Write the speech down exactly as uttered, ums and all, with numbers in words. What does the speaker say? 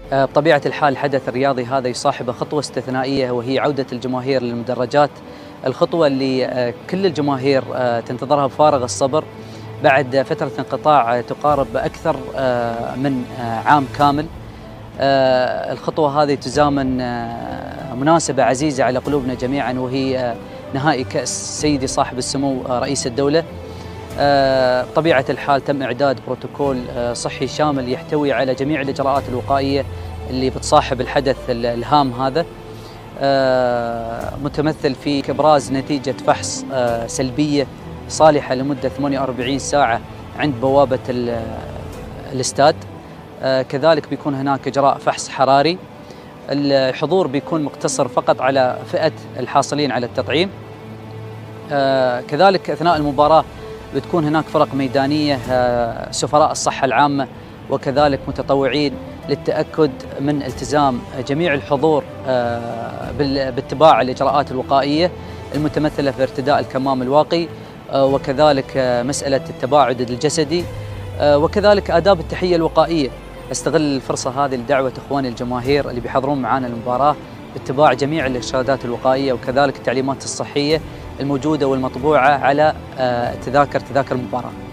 بطبيعة الحال الحدث الرياضي هذا يصاحبه خطوة استثنائية، وهي عودة الجماهير للمدرجات. الخطوة اللي كل الجماهير تنتظرها بفارغ الصبر بعد فترة انقطاع تقارب أكثر من عام كامل. الخطوة هذه تزامن مناسبة عزيزة على قلوبنا جميعا، وهي نهائي كأس سيدي صاحب السمو رئيس الدولة. بطبيعة الحال تم إعداد بروتوكول صحي شامل يحتوي على جميع الإجراءات الوقائية اللي بتصاحب الحدث الهام هذا، متمثل في إبراز نتيجة فحص سلبية صالحة لمدة ثمانية وأربعين ساعة عند بوابة الاستاد. كذلك بيكون هناك إجراء فحص حراري. الحضور بيكون مقتصر فقط على فئة الحاصلين على التطعيم. كذلك أثناء المباراة بتكون هناك فرق ميدانية، سفراء الصحة العامة وكذلك متطوعين للتأكد من التزام جميع الحضور باتباع الإجراءات الوقائية المتمثلة في ارتداء الكمام الواقي، وكذلك مسألة التباعد الجسدي، وكذلك آداب التحية الوقائية. استغل الفرصة هذه لدعوة إخواني الجماهير اللي بيحضرون معنا المباراة باتباع جميع الإرشادات الوقائية وكذلك التعليمات الصحية الموجودة والمطبوعة على تذاكر تذاكر المباراة.